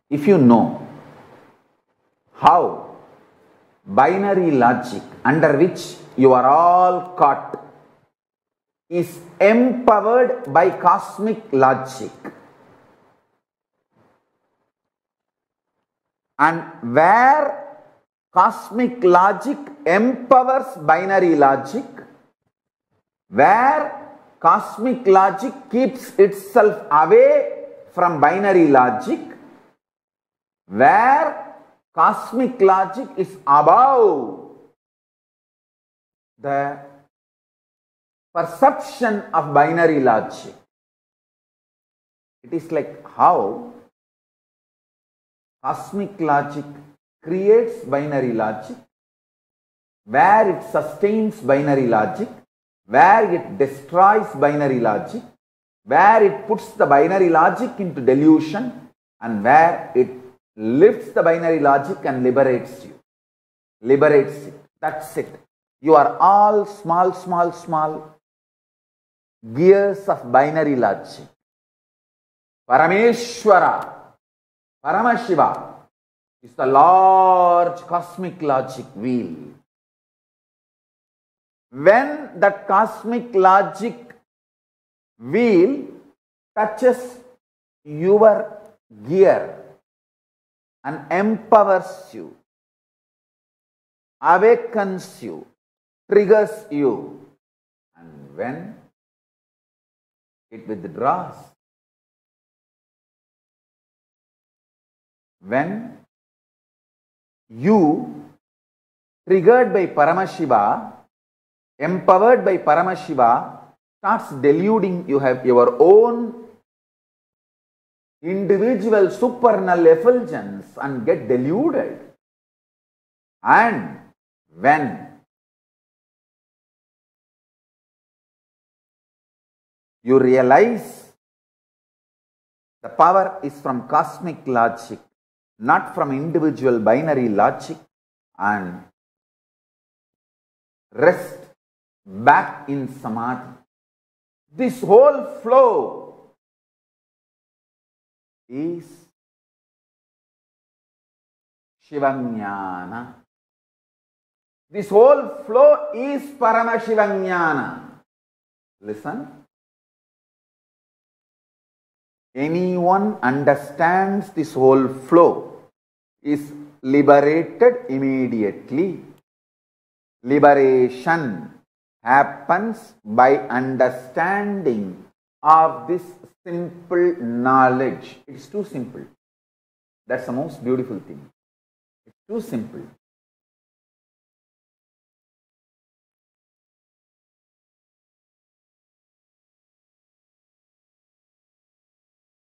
if you know how binary logic under which you are all caught is empowered by cosmic logic, and where cosmic logic empowers binary logic, where cosmic logic keeps itself away from binary logic, where cosmic logic is above the perception of binary logic. It is like how cosmic logic creates binary logic, where it sustains binary logic, where it destroys binary logic, where it puts the binary logic into delusion, and where it lifts the binary logic and liberates you. Liberates it. That's it. You are all small gears of binary logic. Parameshwara, Paramashiva is the large cosmic logic wheel. When that cosmic logic wheel touches your gear and empowers you, awakens you, triggers you, and when it withdraws, when you, triggered by Paramashiva, empowered by Paramashiva, starts deluding, you have your own individual supernal effulgence and get deluded. And when you realize the power is from cosmic logic, not from individual binary logic, and rest back in samadhi. This whole flow is Shivajnana. This whole flow is Paramashivajnana. Listen. Anyone understands this whole flow is liberated immediately. Liberation happens by understanding of this simple knowledge. It is too simple. That's the most beautiful thing. It's too simple.